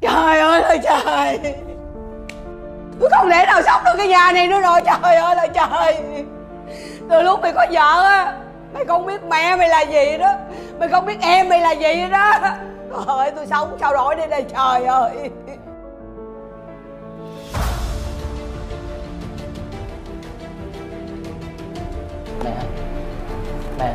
Trời ơi là trời, tôi không thể nào sống được cái nhà này nữa rồi. Trời ơi là trời, từ lúc mày có vợ á, mày không biết mẹ mày là gì đó, mày không biết em mày là gì đó. Trời ơi, tôi sống sao nổi đây này, trời ơi. Mẹ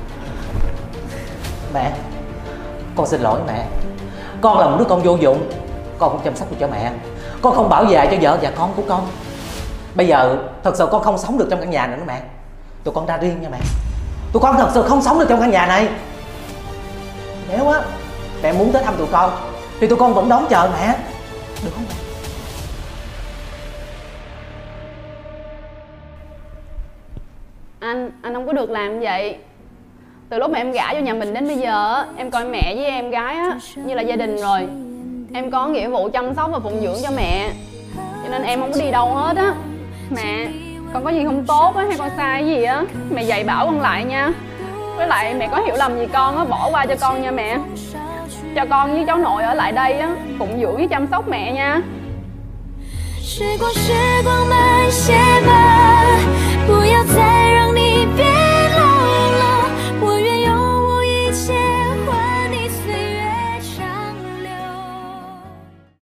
Mẹ, con xin lỗi mẹ. Con là một đứa con vô dụng. Con không chăm sóc được cho mẹ, con không bảo vệ cho vợ và con của con. Bây giờ thật sự con không sống được trong căn nhà này nữa mẹ. Tụi con ra riêng nha mẹ. Tụi con thật sự không sống được trong căn nhà này. Nếu á mẹ muốn tới thăm tụi con thì tụi con vẫn đón chờ mẹ, được không mẹ? Anh không có được làm vậy. Từ lúc mà em gả vô nhà mình đến bây giờ, em coi mẹ với em gái á như là gia đình rồi. Em có nghĩa vụ chăm sóc và phụng dưỡng cho mẹ, cho nên em không có đi đâu hết á. Mẹ, con có gì không tốt á hay con sai gì á, mẹ dạy bảo con lại nha. Với lại mẹ có hiểu lầm gì con á, bỏ qua cho con nha mẹ. Cho con với cháu nội ở lại đây á, phụng dưỡng với chăm sóc mẹ nha. 时光慢些吧，不要再